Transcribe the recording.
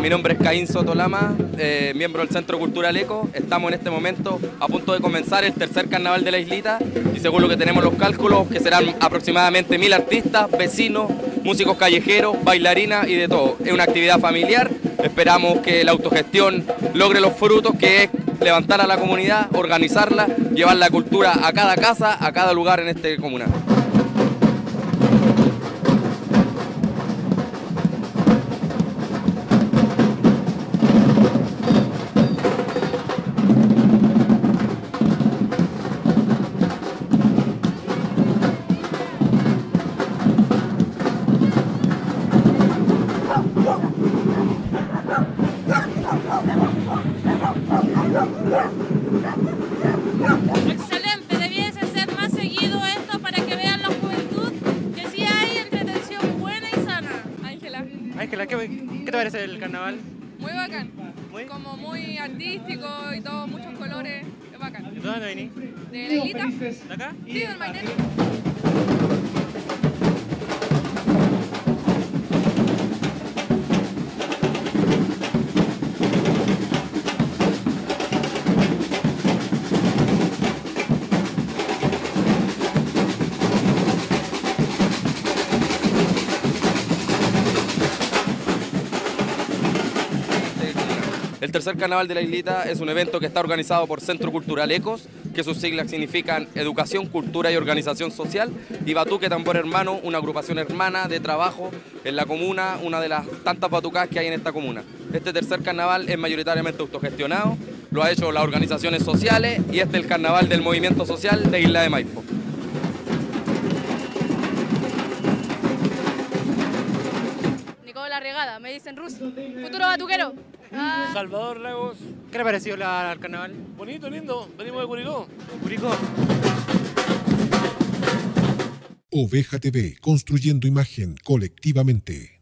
Mi nombre es Caín Sotolama, miembro del Centro Cultural Eco. Estamos en este momento a punto de comenzar el tercer carnaval de la islita y según lo que tenemos los cálculos, que serán aproximadamente 1000 artistas, vecinos, músicos callejeros, bailarinas y de todo. Es una actividad familiar, esperamos que la autogestión logre los frutos, que es levantar a la comunidad, organizarla, llevar la cultura a cada casa, a cada lugar en este comunal. Excelente, debiese ser más seguido esto para que vean la juventud que sí hay entretención buena y sana. Ángela. Ángela, ¿qué te parece el carnaval? Muy bacán, ¿Muy? como muy artístico y todo, muchos colores, es bacán. ¿De dónde venís? ¿De la islita? ¿De acá? Sí, del Maitén. El tercer carnaval de la islita es un evento que está organizado por Centro Cultural Ecos, que sus siglas significan Educación, Cultura y Organización Social, y Batuque Tambor Hermano, una agrupación hermana de trabajo en la comuna, una de las tantas batucas que hay en esta comuna. Este tercer carnaval es mayoritariamente autogestionado, lo ha hecho las organizaciones sociales y este es el carnaval del movimiento social de Isla de Maipo. Nicola Regada, me dicen ruso. Futuro batuquero. Salvador Lagos, ¿Qué te pareció el carnaval? bonito, lindo, venimos de Curicó. Curicó. Oveja TV, construyendo imagen colectivamente.